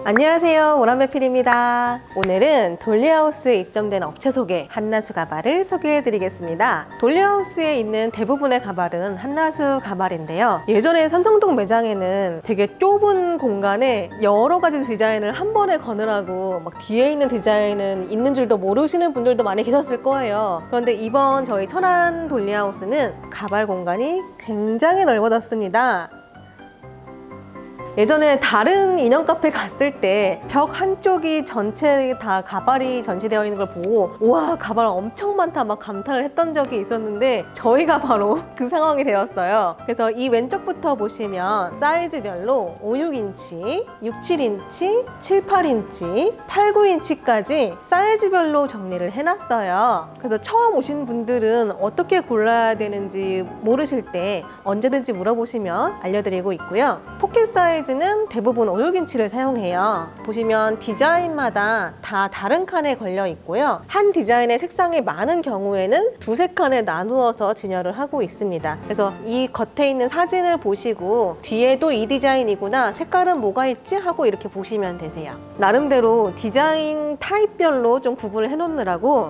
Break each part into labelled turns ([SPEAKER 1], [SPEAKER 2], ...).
[SPEAKER 1] 안녕하세요, 오란배필입니다. 오늘은 돌리하우스에 입점된 업체 소개, 한나수 가발을 소개해 드리겠습니다. 돌리하우스에 있는 대부분의 가발은 한나수 가발인데요, 예전에 삼성동 매장에는 되게 좁은 공간에 여러 가지 디자인을 한 번에 거느라고 막 뒤에 있는 디자인은 있는 줄도 모르시는 분들도 많이 계셨을 거예요. 그런데 이번 저희 천안 돌리하우스는 가발 공간이 굉장히 넓어졌습니다. 예전에 다른 인형 카페 갔을 때 벽 한쪽이 전체 다 가발이 전시되어 있는 걸 보고 우와, 가발 엄청 많다 막 감탄을 했던 적이 있었는데 저희가 바로 그 상황이 되었어요. 그래서 이 왼쪽부터 보시면 사이즈별로 5, 6인치, 6, 7인치, 7, 8인치, 8, 9인치까지 사이즈별로 정리를 해놨어요. 그래서 처음 오신 분들은 어떻게 골라야 되는지 모르실 때 언제든지 물어보시면 알려드리고 있고요. 포켓 사이즈는 대부분 5, 6인치를 사용해요. 보시면 디자인마다 다 다른 칸에 걸려 있고요. 한 디자인의 색상이 많은 경우에는 두세 칸에 나누어서 진열을 하고 있습니다. 그래서 이 겉에 있는 사진을 보시고 뒤에도 이 디자인이구나, 색깔은 뭐가 있지? 하고 이렇게 보시면 되세요. 나름대로 디자인 타입별로 좀 구분을 해놓느라고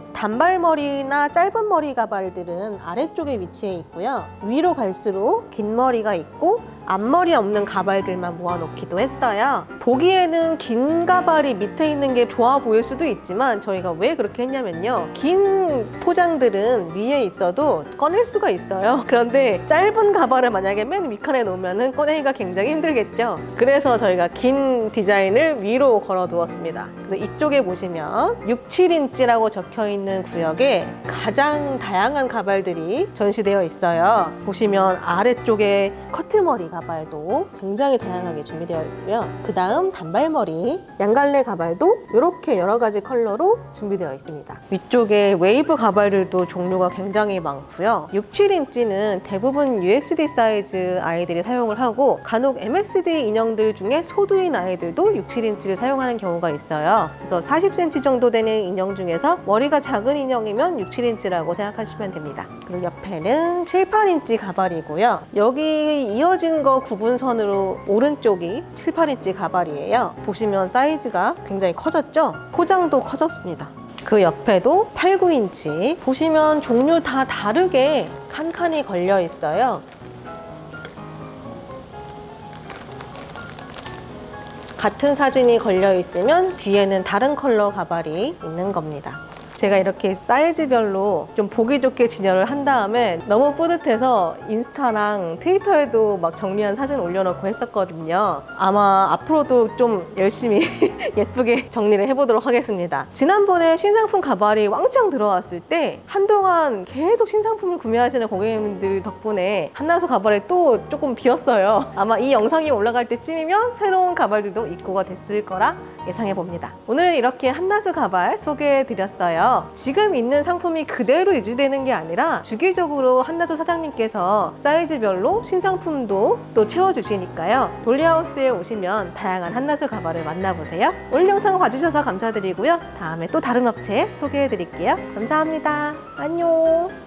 [SPEAKER 1] 단발머리나 짧은 머리 가발들은 아래쪽에 위치해 있고요. 위로 갈수록 긴 머리가 있고 앞머리 없는 가발들만 모아놓기도 했어요. 보기에는 긴 가발이 밑에 있는 게 좋아 보일 수도 있지만 저희가 왜 그렇게 했냐면요, 긴 포장들은 위에 있어도 꺼낼 수가 있어요. 그런데 짧은 가발을 만약에 맨 윗칸에 놓으면 꺼내기가 굉장히 힘들겠죠. 그래서 저희가 긴 디자인을 위로 걸어 두었습니다. 그래서 이쪽에 보시면 6, 7인치라고 적혀있는 구역에 가장 다양한 가발들이 전시되어 있어요. 보시면 아래쪽에 커트머리 가발도 굉장히 다양하게 준비되어 있고요. 그 다음 단발머리, 양갈래 가발도 이렇게 여러 가지 컬러로 준비되어 있습니다. 위쪽에 웨이브 가발들도 종류가 굉장히 많고요. 6, 7인치는 대부분 USD 사이즈 아이들이 사용을 하고 간혹 MSD 인형들 중에 소두인 아이들도 6, 7인치를 사용하는 경우가 있어요. 그래서 40cm 정도 되는 인형 중에서 머리가 작은 인형이면 6, 7인치라고 생각하시면 됩니다. 그리고 옆에는 7, 8인치 가발이고요. 여기 이어진 거 구분선으로 오른쪽이 7, 8인치 가발이에요. 보시면 사이즈가 굉장히 커졌죠? 포장도 커졌습니다. 그 옆에도 8, 9인치 보시면 종류 다 다르게 칸칸이 걸려 있어요. 같은 사진이 걸려 있으면 뒤에는 다른 컬러 가발이 있는 겁니다. 제가 이렇게 사이즈별로 좀 보기 좋게 진열을 한 다음에 너무 뿌듯해서 인스타랑 트위터에도 막 정리한 사진 올려놓고 했었거든요. 아마 앞으로도 좀 열심히 예쁘게 정리를 해보도록 하겠습니다. 지난번에 신상품 가발이 왕창 들어왔을 때 한동안 계속 신상품을 구매하시는 고객님들 덕분에 한나수 가발이 또 조금 비었어요. 아마 이 영상이 올라갈 때쯤이면 새로운 가발들도 입고가 됐을 거라 예상해봅니다. 오늘은 이렇게 한나수 가발 소개해드렸어요. 지금 있는 상품이 그대로 유지되는 게 아니라 주기적으로 한나수 사장님께서 사이즈별로 신상품도 또 채워주시니까요. 돌리하우스에 오시면 다양한 한나수 가발을 만나보세요. 오늘 영상 봐주셔서 감사드리고요. 다음에 또 다른 업체 소개해드릴게요. 감사합니다. 안녕.